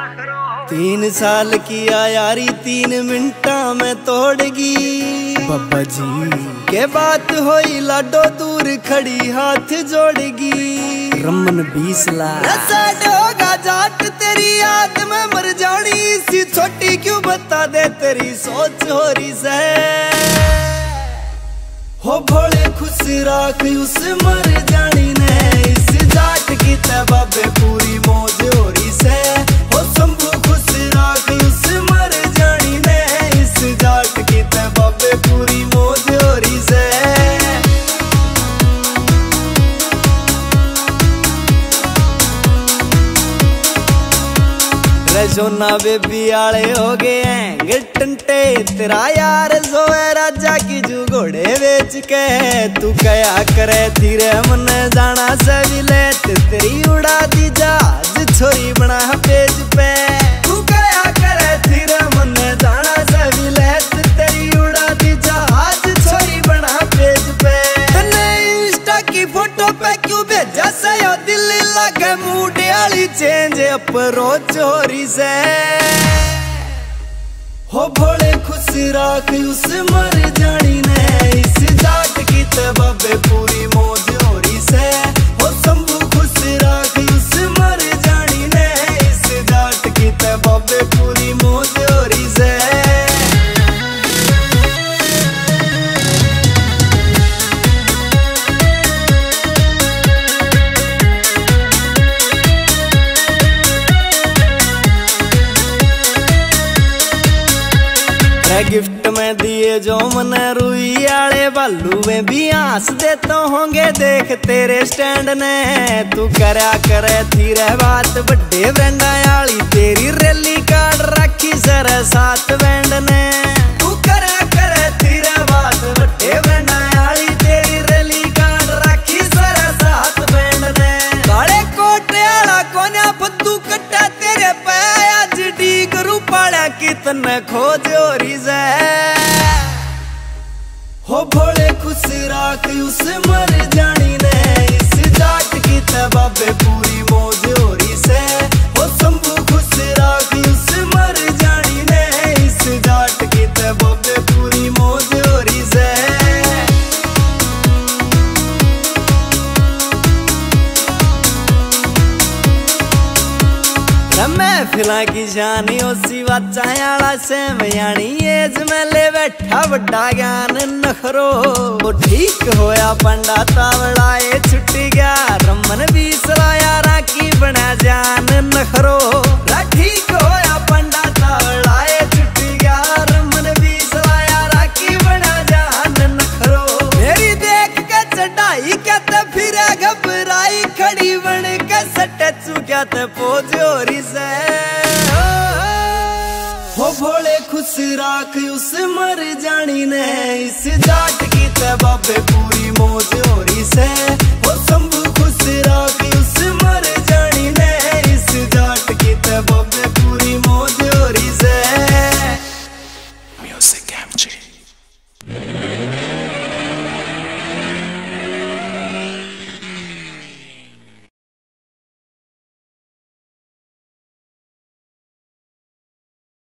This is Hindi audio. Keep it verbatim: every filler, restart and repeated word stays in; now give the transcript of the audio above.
तीन साल की यारी तीन मिनटा में तोड़गी। बाबा जी के बात होई लाडो दूर खड़ी हाथ जोड़गी। रमन बीस लाख होगा जाट तेरी याद में मर जानी। सी छोटी क्यों बता दे तेरी सोच हो रही से। हो भोले खुश राख उस मर जानी ने। इस जाट की तबाबे पूरी मौज हो रही से। हो शंभू खुश राख उस मर जानी ने। इस जाट की तबाबे पूरी मौज हो रही से। सोना बेबी आले हो गए हैं गिटंटे। तेरा यार जो है राजा की जू घोड़े बेच के। तू कया करे धीरे मन जाना से भी ले। तेरी उड़ा दी जहाज छोरी बना पेज पे। तू कया करे धीरे मन जाना से भी ले। तेरी उड़ा दी जहाज छोरी बना पेज पे। तने इंस्टा की फोटो पे क्यों भेजा से यो दिल लगे मूड वाली चेंज अप्रोच हो रही से। हो भोले खुश राख उस मर जानी ने। इस जाट की तबाबे पूरी मौज हो रही से। हो शंभू खुश राख उस मर जानी ने। इस जाट की तबाबे पूरी मौज हो रही से। गिफ्ट में दिए जो मन रुई आले बालू में भी हंस देते होंगे देख तेरे स्टैंड ने। तू करया करे धीरे बात बड़े ब्रांडा आली। तेरी रैली कार्ड रखी सर सात बैंड ने। तू करया करे धीरे बात बड़े ब्रांडा आली। तेरी रैली कार्ड रखी सर सात बैंड ने। काले कोटे आला कोन्या फद्दू कट्टा तेरे पे। आज डीग रूपाड़ा कितने खोज हो रही से। हो भोले खुश राख उस मर जानी ने। इस जाट की तबाबे पूरी मौज हो रही से। हो शंभू खुश राख उस मर जानी ने। इस जाट की तबाबे पूरी मौज हो रही से। महफिला की जानी ओसी बच्चा से मयानी। एज में ले बैठा बड़ा ज्ञान नखरो। वो ठीक होया पंडा तावड़ा ये छुट्टी गया। रमन बीस यारा की बना जान नखरो। ठीक होया पंडा तावड़ा ये छुट्टी गया। रमन बीस यारा की बना जान नखरो। मेरी देख के चढ़ाई कहते फिर घबराई। खड़ी बन के सटे चुका ते पोज हो रही से। हो भोले खुश राख उस मर जानी ने। इस जाट की तबाबे पूरी मौज हो रही से। हो शंभू खुश राख उस मर